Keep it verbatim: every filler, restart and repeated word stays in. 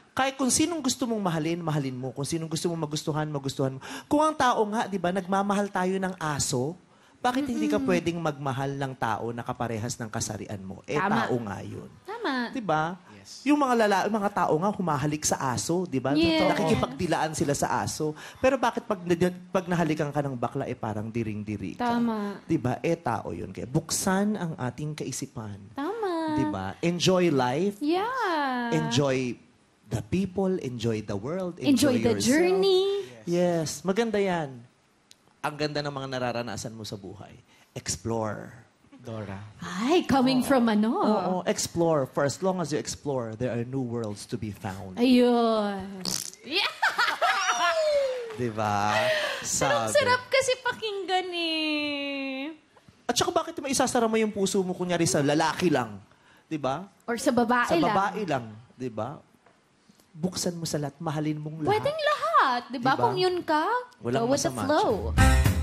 Kahit kung sinong gusto mong mahalin, mahalin mo. Kung sinong gusto mong magustuhan, magustuhan mo. Kung ang tao nga, di ba, nagmamahal tayo ng aso, bakit hindi ka pwedeng magmahal ng tao na kaparehas ng kasarian mo? Eh, Tama. tao nga yun. Tama. Di ba? Yes. Yung mga lala, mga tao nga humahalik sa aso, di ba? Yeah. Nakikipagdilaan sila sa aso. Pero bakit pag, pag nahalikan ka ng bakla, eh parang diring-diri ka? Tama. Di ba? Eh, tao yun. Kaya buksan ang ating kaisipan. Tama. Di ba? Enjoy life. Yeah. Enjoy the people. Enjoy the world. Enjoy the yourself. journey. Yes. Maganda yan. Ang ganda ng mga nararanasan mo sa buhay. Explore. Dora. Ay, coming from ano? Oo, explore. For as long as you explore, there are new worlds to be found. Ayun. Yeah. Di ba? Sarap, Sabi. sarap kasi pakinggan eh. At saka bakit mo isasara mo yung puso mo kunyari sa lalaki lang? Di ba? Or sa babae Sa lang. babae lang. Di ba? Buksan mo sa lahat, mahalin mong lahat. Pwedeng lahat. Di ba? Diba? Kung yun ka, Walang go with the masama flow.